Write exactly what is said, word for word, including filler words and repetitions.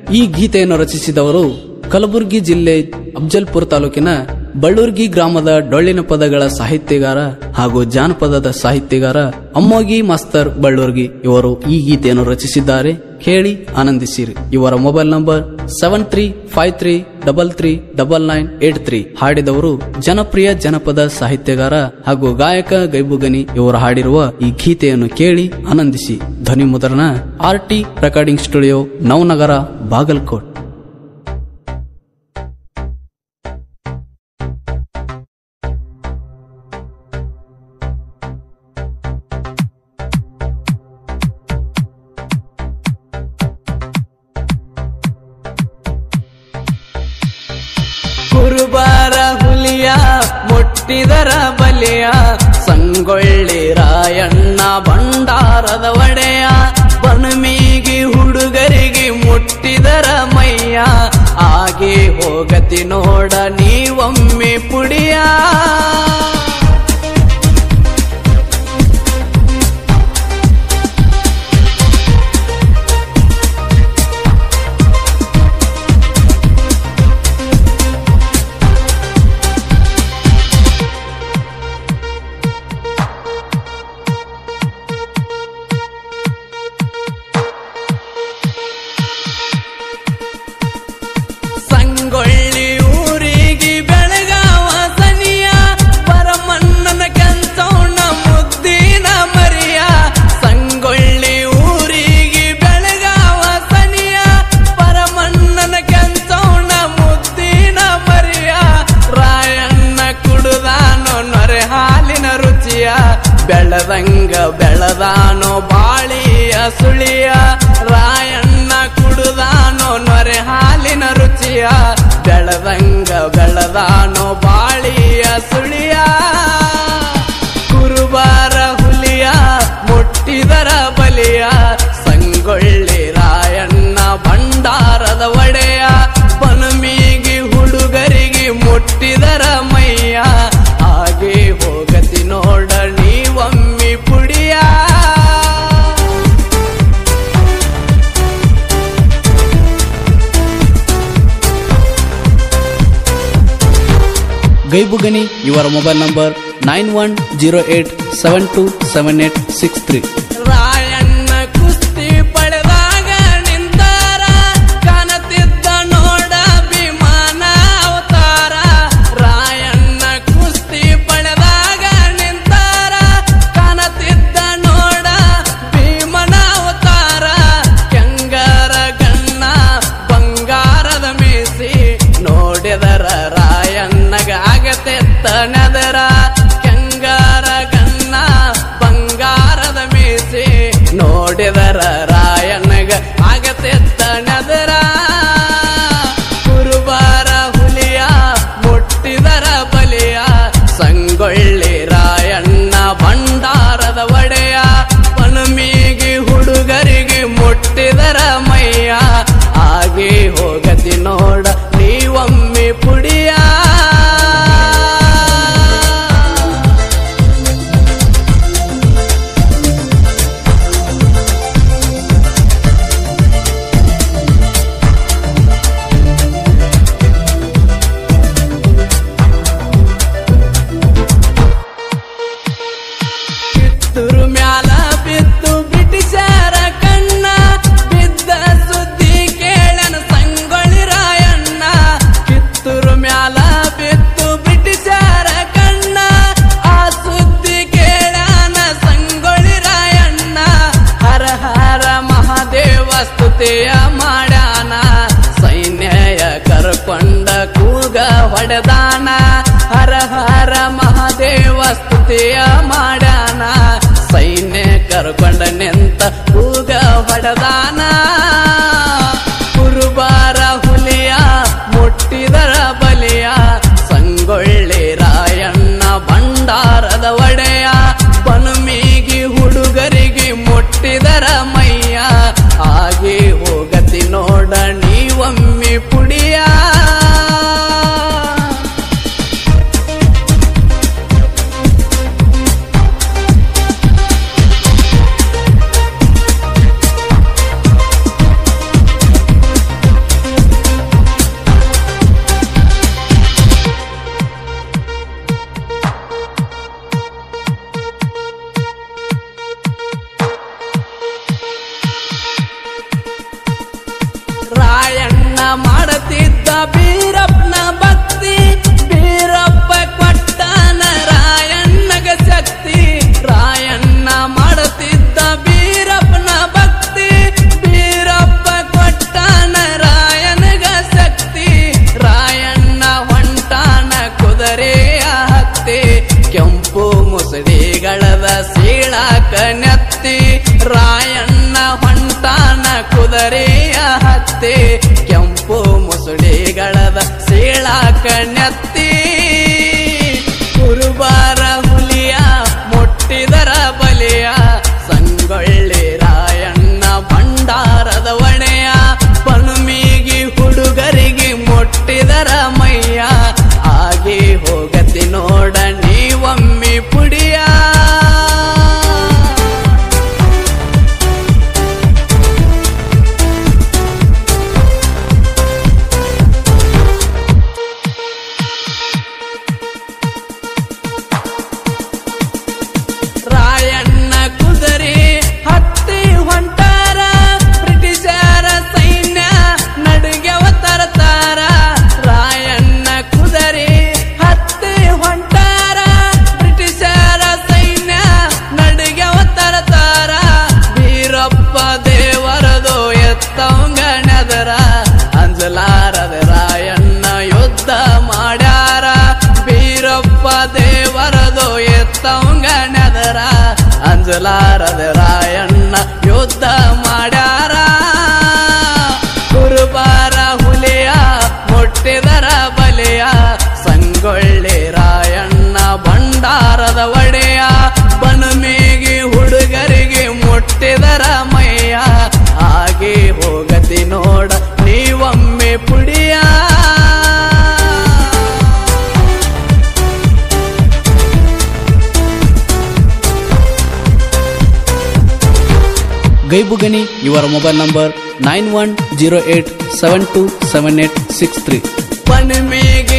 ಈ ಗೀತೆಯನ್ನು ರಚಿಸಿದವರು ಕಲಬುರಗಿ ಜಿಲ್ಲೆ ಅಫಜಲ್ಪುರ ತಾಲೂಕಿನ ಬಳ್ಳೂರ್ಗಿ ಗ್ರಾಮದ ಡೊಳ್ಳಿನ ಪದಗಳ ಸಾಹಿತ್ಯಗಾರ ಹಾಗೂ ಜಾನಪದದ ಸಾಹಿತ್ಯಗಾರ ಅಮ್ಮೋಗಿ ಮಾಸ್ತರ್ ಬಳ್ಳೂರ್ಗಿ ಇವರು ಈ ಗೀತೆಯನ್ನು ರಚಿಸಿದ್ದಾರೆ. ಕೇಳಿ ಆನಂದಿಸಿರಿ. ಇವರ mobile number seven three five three double three double nine eight three. ಹಾಡಿದವರು ಜನಪ್ರಿಯ ಜನಪದ ಸಾಹಿತ್ಯಗಾರ ಹಾಗೂ ಗಾಯಕ ಗೈಬುಗನಿ. ಇವರು ಹಾಡಿರುವ ಈ ಗೀತೆಯನ್ನು ಕೇಳಿ ಆನಂದಿಸಿ. ಧ್ವನಿ ಮುದ್ರಣ R T recording studio, Navanagar, Bagalkot. ಕುರುಬಾರ ಹುಲಿಯ ಮುಟ್ಟಿದರ ಬಲಿಯ, ಸಂಗೊಳ್ಳಿ ರಾಯಣ್ಣ ಭಂಡಾರದ ಒಡೆಯ, ಬಣಮೀಗಿ ಹುಡುಗರಿಗೆ ಮುಟ್ಟಿದರ ಮೈಯ, ಆಗಿ ಹೋಗತಿ ನೋಡ ನೀವೊಮ್ಮೆ ಪುಡಿಯ. ಸಂಗೊಳ್ಳಿ ಊರಿಗೆ ಬೆಳಗಾವ ಸನಿಯ, ಪರಮಣ್ಣನ ಕೆಂಚೌಣ ಮುದ್ದಿನ ಮರಿಯ. ಸಂಗೊಳ್ಳಿ ಊರಿಗೆ ಬೆಳಗಾವ ಸನಿಯ, ಪರಮಣ್ಣನ ಕೆಂಚೌಣ ಮುದ್ದಿನ ಮರಿಯ. ರಾಯಣ್ಣ ಕುಡುದಾನೋ ನೊರೆ ಹಾಲಿನ ರುಚಿಯ, ಬೆಳದಂಗ ಬೆಳದಾನೋ ಬಾಳಿಯ ಸುಳಿಯ. ರಾಯಣ್ಣ ಕುಡುದಾನೋ ನೊರೆ ಹಾಲಿನ ರುಚಿಯ, ಬೆಳದಂಗ ಬೆಳದಾನೋ ಬಾಳಿಯ ಸುಳಿಯ. ಕುರುಬಾರ ಹುಲಿಯ ಮುಟ್ಟಿದರ ಬಲಿಯ, ಸಂಗೊಳ್ಳಿ ರಾಯಣ್ಣ ಭಂಡಾರದ ಒಡೆಯ, ಬಣಮೀಗಿ ಹುಡುಗರಿಗೆ ಮುಟ್ಟಿದರ ಮೈಯ, ಹಾಗೆ ಹೋಗತಿ ನೋಡ ನೀವೊಮ್ಮೆ ಪುಡಿಯ. ಗೈಬುಗನಿ. ಇವರ mobile number nine one zero eight seven two seven eight six three. Rayanna ಕುಸ್ತಿ ಪಡೆದಾಗ ನಿಂತಾರ, ಕಾಣತಿದ್ದ ನೋಡ ವಿಮಾನ ಅವತಾರ. ರಾಯಣ್ಣ ಕುಸ್ತಿ ಪಡೆದಾಗ ನಿಂತಾರ, ಕಾಣತಿದ್ದ ನೋಡ ಭೀಮನ ಅವತಾರ. ಕೆಂಗರ ಗಣ್ಣ ಬಂಗಾರದ ಮೀಸಿ, ನೋಡಿದರ ರಾಯಣ್ಣಗ ಆಗತೆತ್ತ ನೆದರ. ಕೆಂಗರ ಗಣ್ಣ ಬಂಗಾರದ ಮೀಸಿ, ನೋಡಿದರ ರಾಯಣ್ಣಗ ಆಗತೆತ್ತ ನೆದರ. ಕುರುಬಾರ ಹುಲಿಯ ಮುಟ್ಟಿದರ ಬಲಿಯ, ಸಂಗೊಳ್ಳಿ ರಾಯಣ್ಣ ಭಂಡಾರದ ಒಡೆಯ, ಬಣಮೀಗಿ ಹುಡುಗರಿಗೆ ಮುಟ್ಟಿದರ ಮೈಯ, ಆಗಿ ಹೋಗತಿ ನೋಡ ನೀವೊಮ್ಮೆ ಪುಡಿಯ. ಕಿತ್ತೂರು ಮ್ಯಾಲ ಬಿತ್ತು ಬ್ರಿಟಿಷರ ಕಣ್ಣ, ಬಿದ್ದ ಸುದ್ದಿ ಕೇಳನ ಸಂಗೊಳ್ಳಿ ರಾಯಣ್ಣ. ಕಿತ್ತೂರು ಮ್ಯಾಲ ಬಿತ್ತು ಬ್ರಿಟಿಷರ ಕಣ್ಣ, ಆ ಸುದ್ದಿ ಕೇಳನ ಸಂಗೊಳ್ಳಿ ರಾಯಣ್ಣ. ಹರ ಹರ ಮಹಾದೇವ ಸ್ತುತಿಯ ಮಾಡ್ಯಾನ, ಸೈನ್ಯ ಕರ್ಕೊಂಡ ಕೂಗ ಹೊಡೆದಾನ. ಹರ ಹರ ಮಹಾದೇವ ಸ್ತುತಿಯ ಮಾಡ್ಯಾನ, ಸೈನ್ಯ ಕರ್ಕೊಂಡ ನಿಂತ ಕೂಗ ಹೊಡೆದಾನ. ಕುರುಬಾರ ಹುಲಿಯ ಮುಟ್ಟಿದರ ಬಲಿಯ, ಸಂಗೊಳ್ಳಿ ರಾಯಣ್ಣ ಭಂಡಾರದ ಒಡೆಯ, ಬಣಮೀಗಿ ಹುಡುಗರಿಗೆ ಮುಟ್ಟಿದರ ಮೈಯ, ಆಗಿ ಹೋಗತಿ ನೋಡ ನೀವೊಮ್ಮೆ ಪುಡಿಯ. ರಾಯಣ್ಣ ಮಾಡುತ್ತಿದ್ದ ಬೀರಪ್ಪನ ಭಕ್ತಿ, ಬೀರಪ್ಪ ಕೊಟ್ಟನ ರಾಯಣ್ಣಗ ಶಕ್ತಿ. ರಾಯಣ್ಣ ಮಾಡುತ್ತಿದ್ದ ಬೀರಪ್ಪನ ಭಕ್ತಿ, ಬೀರಪ್ಪ ಕೊಟ್ಟನ ರಾಯಣ್ಣಗ ಶಕ್ತಿ. ರಾಯಣ್ಣ ಹೊಂಟಾನ ಕುದುರೆಯ ಹತ್ತಿ, ಕೆಂಪು ಮುಸುಡಿಗಳದ ಸೀಳಾಕ ನೆತ್ತಿ. ರಾಯಣ್ಣ ಹೊಂಟಾನ ಕುದುರೆಯ ಹತ್ತಿ, ಕೆಂಪು ಮುಸುಡಿಗಳದ ಸೀಳಾಕ ನೆತ್ತಿ. ಕುರುಬಾರ ಹುಲಿಯ ಮುಟ್ಟಿದರ ಬಲಿಯ, ಸಂಗೊಳ್ಳಿ ರಾಯಣ್ಣ ಭಂಡಾರದ ಒಡೆಯ. ಪನುಮಿಗಿ ಹುಡುಗರಿಗೆ ಮುಟ್ಟಿದರ ಮೈಯ, ಆಗಿ ಹೋಗತಿ ನೋಡ ನೀವಮ್ಮಿ ಪುಡಿಯ. ರಾಯಣ್ಣ ಕುದುರೆ ಹತ್ತಿ ಹೊಂಟಾರ, ಬ್ರಿಟಿಷರ ಸೈನ್ಯ ನಡುಗೆವ ತರತಾರ. ರಾಯಣ್ಣ ಕುದುರೆ ಹತ್ತಿ ಹೊಂಟಾರ, ಬ್ರಿಟಿಷರ ಸೈನ್ಯ ನಡುಗೆವ ತರತಾರ. ಬೀರಪ್ಪ ದೇವರದು ಎತ್ತವಂಗ ನೆದರ, ಅಂಜಲಾರದ ರಾಯಣ್ಣ ಯುದ್ಧ ಮಾಡ್ಯಾರ. ಬೀರಪ್ಪ ದೇವರದು ಎತ್ತವಂಗ ನೆದರ, ಅಂಜಲಾರದ ರಾಯಣ್ಣ ಯುದ್ಧ ಮಾಡ್ಯಾರ. ಕುರುಬಾರ ಹುಲಿಯ ಮುಟ್ಟಿದರ ಬಲಿಯ, ಸಂಗೊಳ್ಳಿ ರಾಯಣ್ಣ ಭಂಡಾರದ ಒಡೆಯ. ಬನುಮಿಗಿ ಹುಡುಗರಿಗೆ ಮುಟ್ಟಿದರ ಮೈಯ, ಆಗಿ ಹೋಗತಿ ನೋಡ ನೀವೊಮ್ಮೆ ಪುಡಿಯ. ಗೈಬುಗನಿ ಇವರ mobile number nine one zero eight seven two seven eight six three. ಬನುಮಿಗಿ